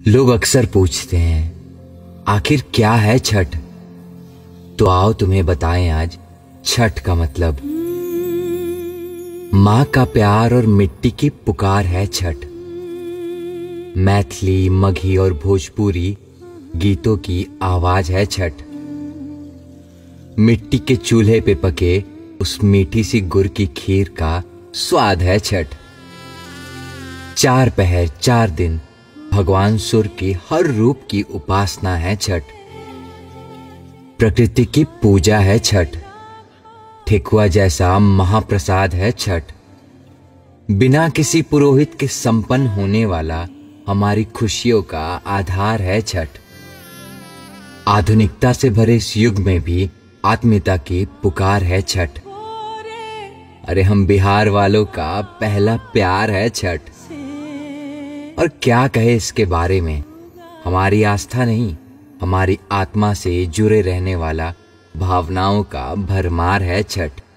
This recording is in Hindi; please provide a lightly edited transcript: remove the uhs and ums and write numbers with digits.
लोग अक्सर पूछते हैं आखिर क्या है छठ। तो आओ तुम्हें बताएं आज छठ का मतलब। माँ का प्यार और मिट्टी की पुकार है छठ। मैथिली, मगही और भोजपुरी गीतों की आवाज है छठ। मिट्टी के चूल्हे पे पके उस मीठी सी गुड़ की खीर का स्वाद है छठ। 4 पहर 4 दिन भगवान सूर्य की हर रूप की उपासना है छठ। प्रकृति की पूजा है छठ। ठेकुआ जैसा महाप्रसाद है छठ। बिना किसी पुरोहित के संपन्न होने वाला हमारी खुशियों का आधार है छठ। आधुनिकता से भरे इस युग में भी आत्मीयता की पुकार है छठ। अरे हम बिहार वालों का पहला प्यार है छठ। और क्या कहे इसके बारे में, हमारी आस्था नहीं, हमारी आत्मा से जुड़े रहने वाला भावनाओं का भरमार है छठ।